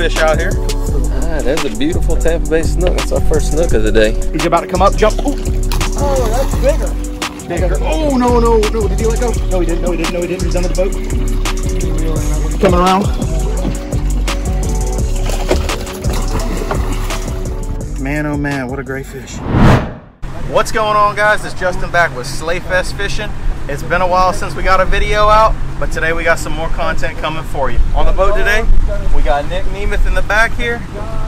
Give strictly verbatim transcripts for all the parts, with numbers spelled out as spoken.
fish out here. Ah, there's a beautiful Tampa Bay snook. That's our first snook of the day. He's about to come up, jump. Ooh. Oh, that's bigger. Bigger. Oh, no, no, no. Did he let go? No, he didn't. No, he didn't. No, he didn't. He's under the boat. Coming around. Man, oh man, what a great fish. What's going on, guys? It's Justin back with Slayfest Fishing. It's been a while since we got a video out, but today we got some more content coming for you. On the boat today, we got Nick Nemeth in the back here.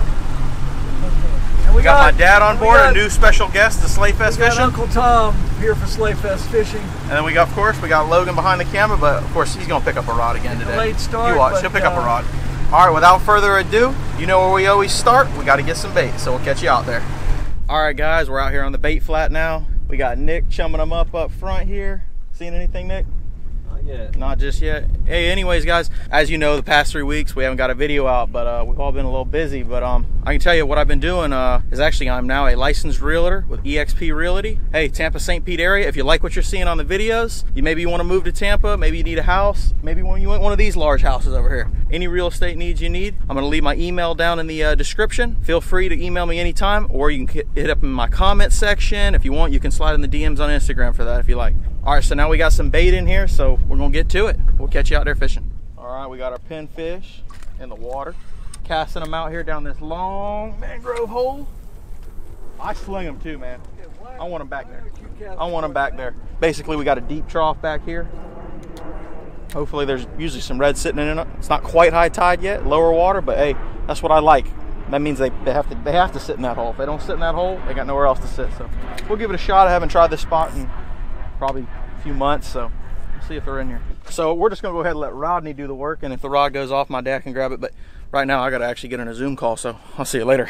And we got, got my dad on board, got, a new special guest to Slayfest Fishing. Uncle Tom here for Slayfest Fishing. And then we got, of course, we got Logan behind the camera, but of course he's gonna pick up a rod again today. Late start. You watch, but, he'll pick uh, up a rod. All right, without further ado, you know where we always start. We got to get some bait, so we'll catch you out there. All right, guys, we're out here on the bait flat now. We got Nick chumming them up up front here. Seen anything, Nick? Not yet. Not just yet. Hey, anyways, guys, as you know, the past three weeks we haven't got a video out, but uh, we've all been a little busy. But um, I can tell you what I've been doing uh, is actually I'm now a licensed realtor with E X P Realty. Hey, Tampa, Saint Pete area. If you like what you're seeing on the videos, you maybe you want to move to Tampa, maybe you need a house, maybe when you want one of these large houses over here. Any real estate needs you need, I'm going to leave my email down in the uh, description. Feel free to email me anytime, or you can hit up in my comment section. If you want, you can slide in the D Ms on Instagram for that if you like. All right, so now we got some bait in here, so we're gonna get to it. We'll catch you out there fishing. All right, we got our Penn fish in the water. Casting them out here down this long mangrove hole. I sling them too, man. I want them back there. I want them back there. Basically, we got a deep trough back here. Hopefully there's usually some red sitting in it. It's not quite high tide yet, lower water, but hey, that's what I like. That means they, they have to they have to sit in that hole. If they don't sit in that hole, they got nowhere else to sit. So we'll give it a shot. I haven't tried this spot in probably a few months, so we'll see if they're in here. So we're just gonna go ahead and let Rodney do the work, and if the rod goes off, my dad can grab it. But right now I gotta actually get in a Zoom call, so I'll see you later.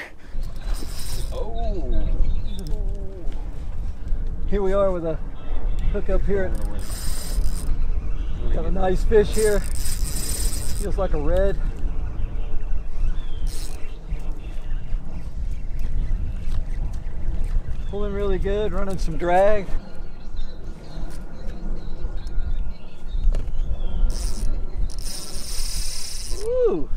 Oh. Here we are with a hookup here. Got a nice fish here. Feels like a red. Pulling really good, running some drag. Ooh.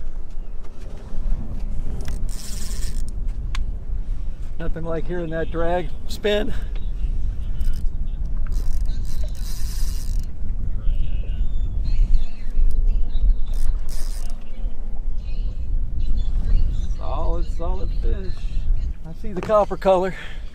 Nothing like hearing that drag spin. Solid, solid fish. I see the copper color.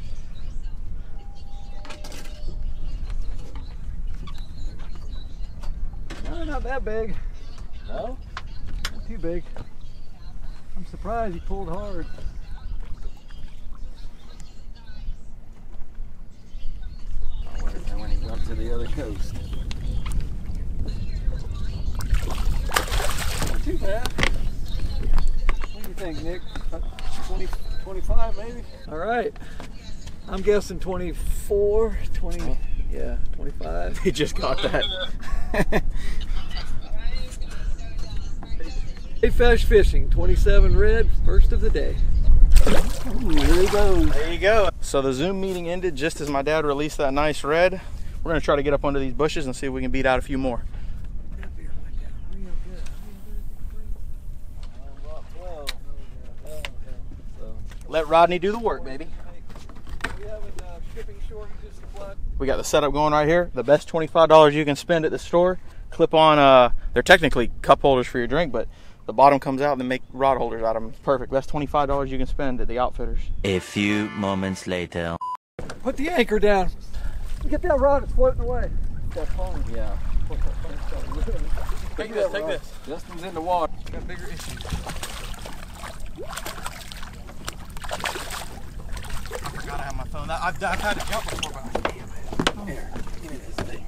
No, not that big. No? Not too big. I'm surprised he pulled hard. I wonder when he got to the other coast. Not too bad. What do you think, Nick? twenty, twenty-five maybe? All right. I'm guessing twenty-four, twenty, yeah, twenty-five. He just got that. Slayfest Fishing, twenty-seven red, first of the day. Ooh, there he goes. There you go. So the Zoom meeting ended just as my dad released that nice red. We're gonna try to get up under these bushes and see if we can beat out a few more. Let Rodney do the work, baby. We got the setup going right here. The best twenty-five dollars you can spend at the store. Clip on, uh, they're technically cup holders for your drink, but the bottom comes out and they make rod holders out of them. It's perfect. Best twenty-five dollars you can spend at the outfitters. A few moments later. Put the anchor down. Get that rod, it's floating away. That phone. Yeah. Take this, take this. Justin's in the water. Got bigger issues. I gotta have my phone. I've, I've had to jump before, but I can't, man. Come here. Give me this thing.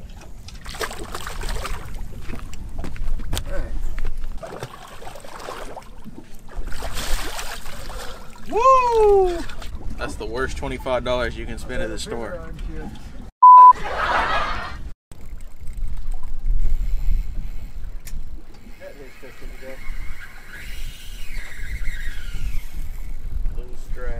Woo! That's the worst twenty-five dollars you can spend at the store. Loose drag.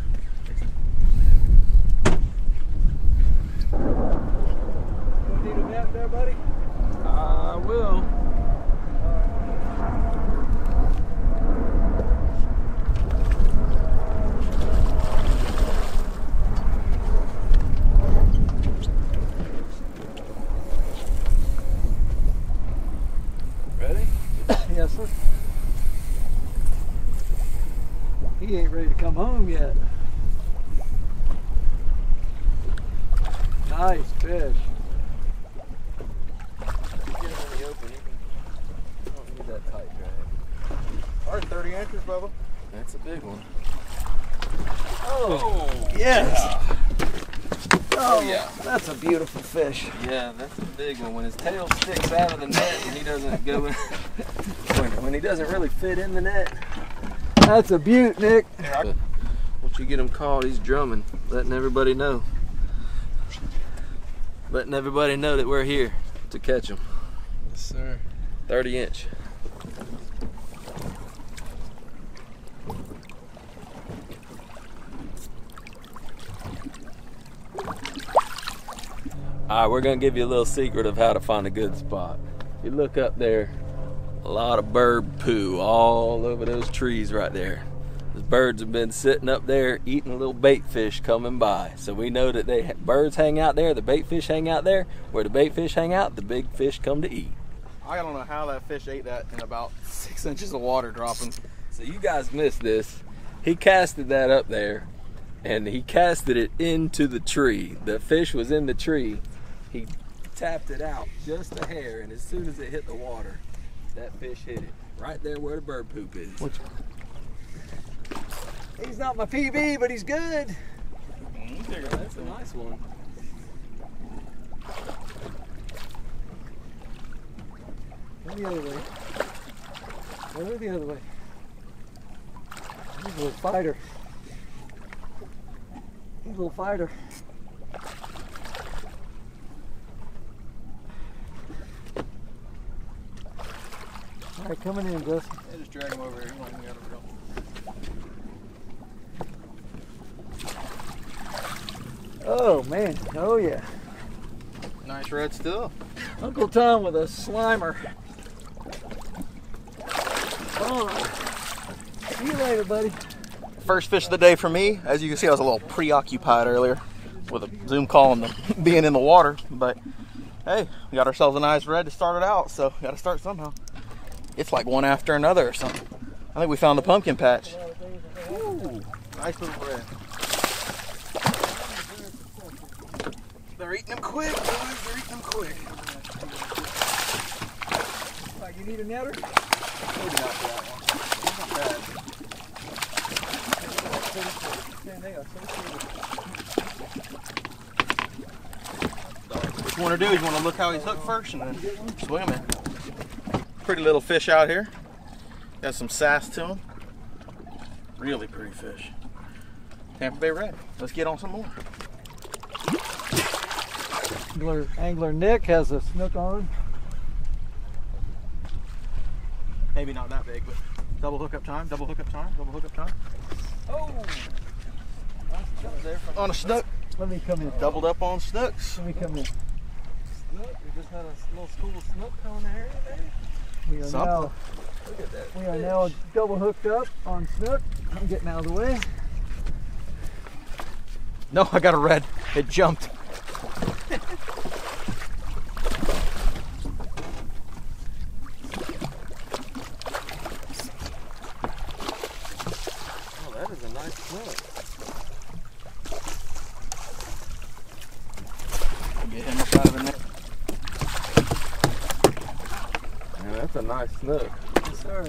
Need a will. Ready? Yes, sir. He ain't ready to come home yet. Nice fish. Get him in the open. You can, don't need that tight drag. Or thirty inches, Bubba. That's a big one. Oh, Oh, yes. Oh, yeah. That's a beautiful fish. Yeah, that's a big one. When his tail sticks out of the net and he doesn't go in, when, when he doesn't really fit in the net. That's a beaut, Nick. Once you get him caught, he's drumming, letting everybody know. Letting everybody know that we're here to catch him. Yes, sir. thirty inch. Alright, we're going to give you a little secret of how to find a good spot. If you look up there, a lot of bird poo all over those trees right there. Those birds have been sitting up there eating a little bait fish coming by. So we know that they birds hang out there, the bait fish hang out there. Where the bait fish hang out, the big fish come to eat. I don't know how that fish ate that in about six inches of water dropping. So you guys missed this. He casted that up there and he casted it into the tree. The fish was in the tree. He tapped it out just a hair, and as soon as it hit the water, that fish hit it right there where the bird poop is. Which one? He's not my P B, but he's good. Yeah, that's a nice one. Go the other way. Go the other way. He's a little fighter. He's a little fighter. All right, coming in, Gus. Yeah, just drag him over here. He won't even get over here. Oh man, oh yeah. Nice red still. Uncle Tom with a slimer. Oh. See you later, buddy. First fish of the day for me. As you can see, I was a little preoccupied earlier with a Zoom call and the, being in the water. But hey, we got ourselves a nice red to start it out, so got to start somehow. It's like one after another or something. I think we found the pumpkin patch. Ooh, nice little red. They're eating them quick, boys. They're eating them quick. Right, you need a netter? Maybe not for that one. Man, they are so cute. What you want to do is you want to look how he's hooked first and then swim it. Pretty little fish out here. Got some sass to him. Really pretty fish. Tampa Bay red. Let's get on some more. Angler, Angler Nick has a snook on. Maybe not that big, but double hookup time, double hookup time, double hookup time. Oh! Nice jump there from On a snook. Let me come in. Doubled up on snooks. Let me come in. Snook, we just had a little school of snook coming there today. We are Something. now Look at that. we are fish. now double hooked up on snook. I'm getting out of the way. No, I got a red. It jumped. Oh, that is a nice snook. Get him up out of the net. Man, that's a nice snook. Yes, sir.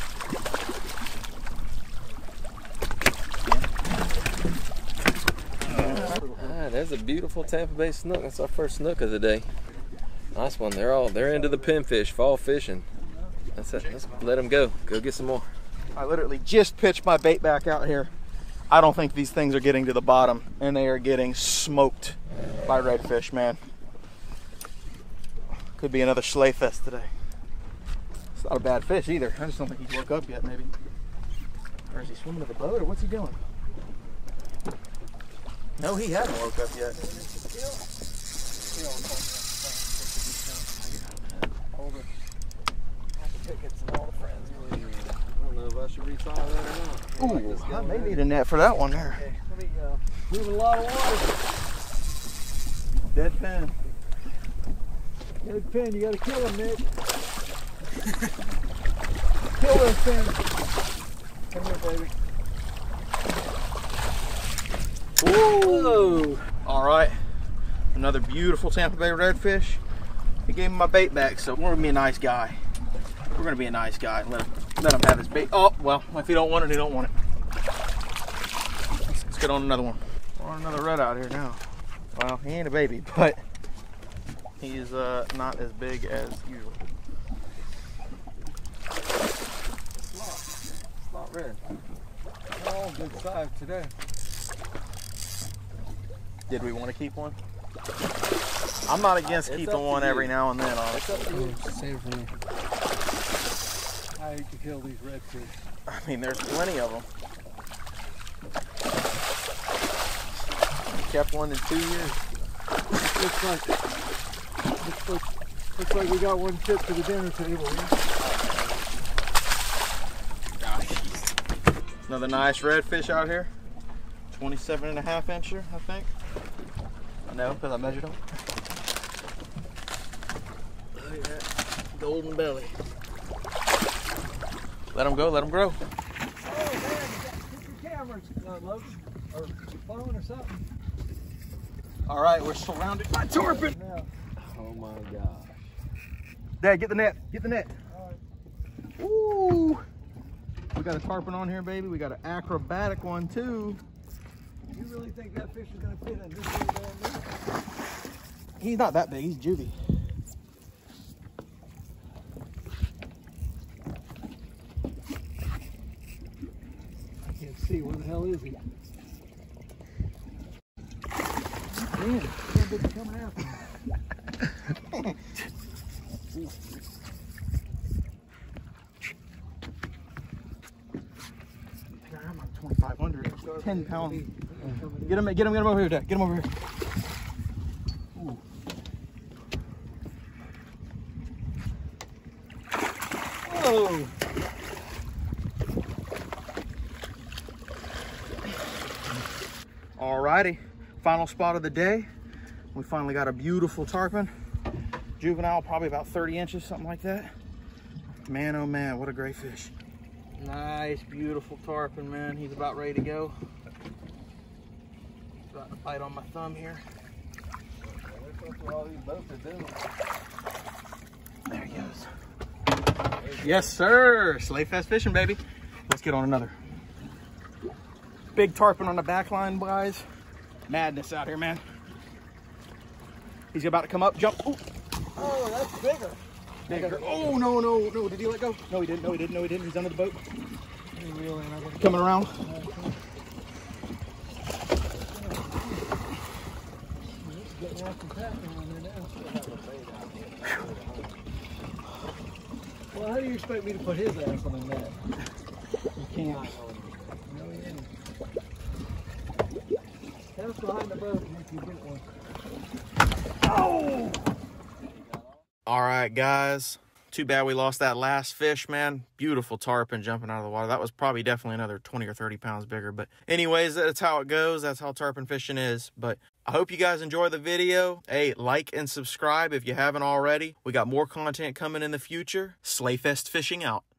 Ah, there's a beautiful Tampa Bay snook. That's our first snook of the day. Nice one. They're all they're into the pinfish, fall fishing. That's it. Let's let them go. Go get some more. I literally just pitched my bait back out here. I don't think these things are getting to the bottom, and they are getting smoked by redfish, man. Could be another Slayfest today. It's not a bad fish either. I just don't think he's woke up yet, maybe. Or is he swimming to the boat, or what's he doing? No, he hasn't woke up yet. Hold it. it's all right or not. Ooh, I may need a net for that one there. Okay, let me, uh, moving a lot of water. Dead Penn. Dead Penn, you gotta kill him, Nick. Kill those fins. Come here, baby. Whoa! All right, another beautiful Tampa Bay redfish. He gave me my bait back, so we're gonna be a nice guy. We're gonna be a nice guy and let him, let him have his bait. Oh, well, if he don't want it, he don't want it. Let's, let's get on another one. We're on another red out here now. Well, he ain't a baby, but he's uh, not as big as usual. Slot. Slot red. They're all good size today. Did we want to keep one? I'm not against It's keeping up to one you. every now and then, It's honestly. up to you. Save for me. I hate to kill these redfish. I mean, there's plenty of them. Kept one in two years. Looks like, looks like, looks like we got one fit to the dinner table. Huh? Another nice redfish out here. twenty-seven and a half incher, I think. I know, because I measured them. Look at that golden belly. Let them go, let them grow. Oh man, get your cameras, uh, Logan, or phone or something. All right, we're surrounded by tarpon. Now, Oh my gosh. Dad, get the net, get the net. all right. Ooh. We got a tarpon on here, baby. We got an acrobatic one, too. You really think that fish is going to fit in this little damn net? He's not that big, he's juvie. I can't see. Where the hell is he? Man, that big coming after me. I'm like twenty-five hundred, ten pounds. Get him, get him, get him over here, Dad. Get him over here. Ooh. Whoa. Alrighty, final spot of the day. We finally got a beautiful tarpon. Juvenile, probably about thirty inches, something like that. Man, oh man, what a great fish. Nice, beautiful tarpon, man. He's about ready to go. He's about to bite on my thumb here. That's what all these boats are doing. There he goes. Yes, sir. Slayfest Fishing, baby. Let's get on another. Big tarpon on the back line, guys. Madness out here, man. He's about to come up, jump. Ooh. Oh, that's bigger. Bigger. Oh, no, no, no. Did he let go? No, he didn't. No, he didn't. No, he didn't. He's under the boat. Really, Coming around. getting off the pattern on there now. Well, how do you expect me to put his ass on the net? You can't. No, he ain't. Cast behind the boat and if you get one. Oh! All right, guys. Too bad we lost that last fish, man. Beautiful tarpon jumping out of the water. That was probably definitely another twenty or thirty pounds bigger. But anyways, that's how it goes. That's how tarpon fishing is. But I hope you guys enjoy the video. Hey, like and subscribe if you haven't already. We got more content coming in the future. Slayfest Fishing out.